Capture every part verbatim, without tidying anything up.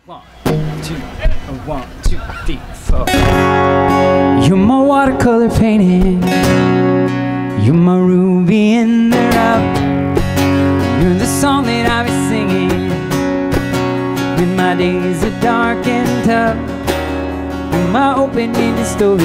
One, two, one, two, three, four. You're my watercolor painting. You're my ruby in the rough. You're the song that I'll be singing when my days are dark and tough. You're my opening story,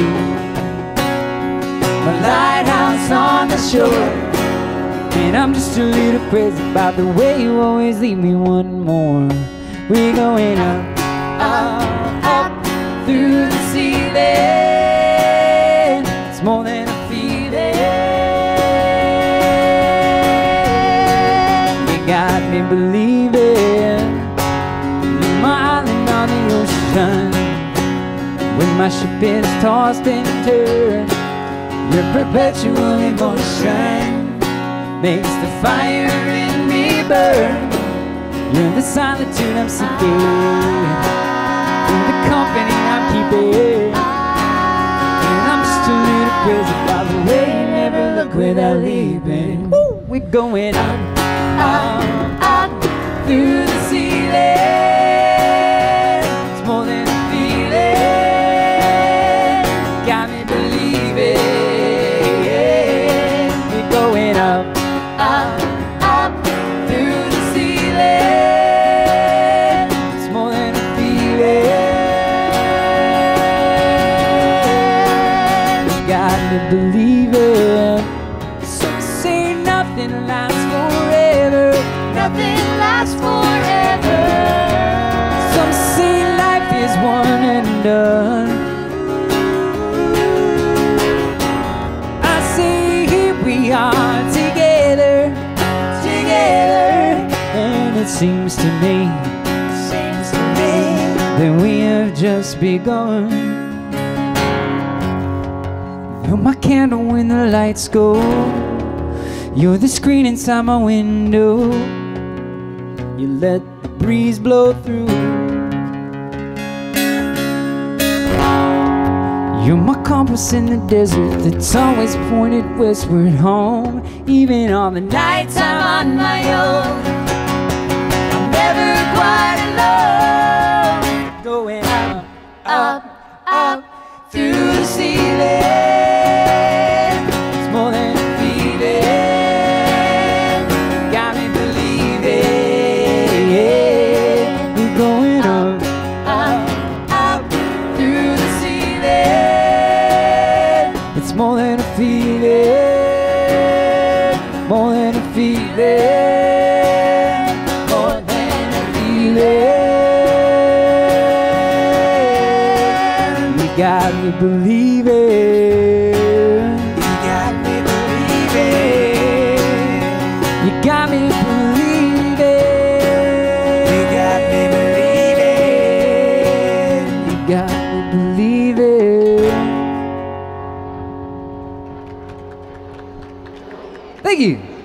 my lighthouse on the shore. And I'm just a little crazy about the way you always leave me wanting more. We're going up, up, up through the ceiling. It's more than a feeling. You got me believing. You're my island on the ocean. When my ship is tossed and turned, your perpetual emotion makes the fire in me burn. You're the solitude I'm seeking, you're the company I'm keeping. And I'm just a little crazy about the way you never look without leaving. Woo! We're going up, up, up through the ceiling. It's more than a feeling. Got me believing. We're going up, up, up through the ceiling. It's more than a feeling. Got me believing. Some say nothing lasts forever. Nothing lasts forever. Some say life is one and done. I say here we are together, together. And it seems to me, Seems to me that we have just begun. You're my candle when the lights go. You're the screen inside my window. You let the breeze blow through. You're my compass in the desert that's always pointed westward home. Even on the nights I'm on my own, I'm never quite alone. going up, Up, up through the ceiling. It's more than a feeling. Got me believing. We're going up, Up, up through the ceiling. it's more than a feeling. More than a feeling. More than a feeling. You got me believing. You got me believing. You got me believing. You got me believing. You got me believing. Thank you.